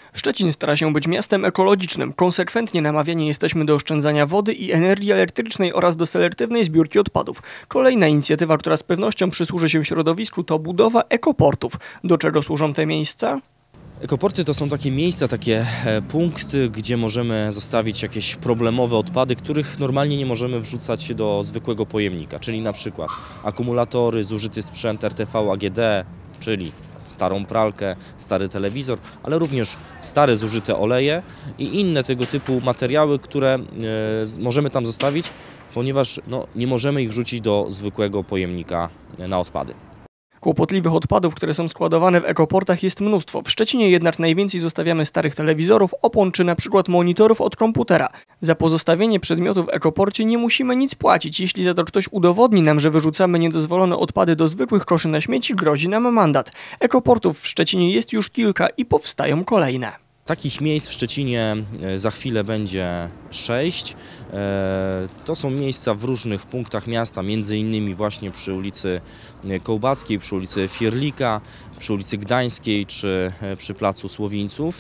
Szczecin stara się być miastem ekologicznym. Konsekwentnie namawiani jesteśmy do oszczędzania wody i energii elektrycznej oraz do selektywnej zbiórki odpadów. Kolejna inicjatywa, która z pewnością przysłuży się środowisku, to budowa ekoportów. Do czego służą te miejsca? Ekoporty to są takie miejsca, takie punkty, gdzie możemy zostawić jakieś problemowe odpady, których normalnie nie możemy wrzucać do zwykłego pojemnika, czyli na przykład akumulatory, zużyty sprzęt RTV AGD, czyli starą pralkę, stary telewizor, ale również stare zużyte oleje i inne tego typu materiały, które możemy tam zostawić, ponieważ nie możemy ich wrzucić do zwykłego pojemnika na odpady. Kłopotliwych odpadów, które są składowane w ekoportach, jest mnóstwo. W Szczecinie jednak najwięcej zostawiamy starych telewizorów, opon czy na przykład monitorów od komputera. Za pozostawienie przedmiotów w ekoporcie nie musimy nic płacić. Jeśli za to ktoś udowodni nam, że wyrzucamy niedozwolone odpady do zwykłych koszy na śmieci, grozi nam mandat. Ekoportów w Szczecinie jest już kilka i powstają kolejne. Takich miejsc w Szczecinie za chwilę będzie 6. To są miejsca w różnych punktach miasta, między innymi właśnie przy ulicy Kołbackiej, przy ulicy Fierlika, przy ulicy Gdańskiej czy przy placu Słowińców.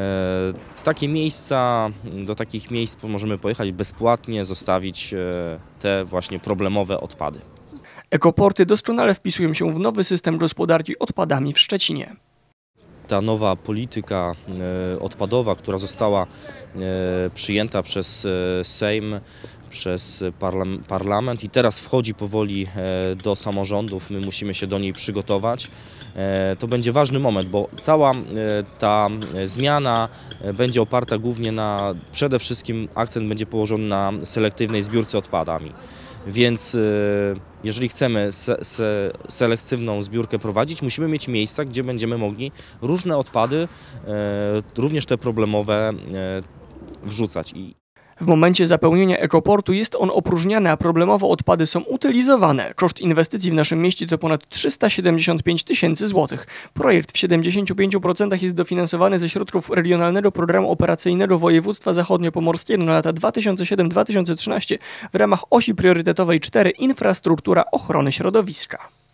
Do takich miejsc możemy pojechać bezpłatnie, zostawić te właśnie problemowe odpady. Ekoporty doskonale wpisują się w nowy system gospodarki odpadami w Szczecinie. Ta nowa polityka odpadowa, która została przyjęta przez Sejm, przez parlament i teraz wchodzi powoli do samorządów, my musimy się do niej przygotować. To będzie ważny moment, bo cała ta zmiana będzie oparta głównie przede wszystkim akcent będzie położony na selektywnej zbiórce odpadami. Więc jeżeli chcemy selektywną zbiórkę prowadzić, musimy mieć miejsca, gdzie będziemy mogli różne odpady, również te problemowe, wrzucać. W momencie zapełnienia ekoportu jest on opróżniany, a problemowe odpady są utylizowane. Koszt inwestycji w naszym mieście to ponad 375 000 złotych. Projekt w 75% jest dofinansowany ze środków Regionalnego Programu Operacyjnego Województwa Zachodniopomorskiego na lata 2007-2013 w ramach osi priorytetowej 4 Infrastruktura ochrony środowiska.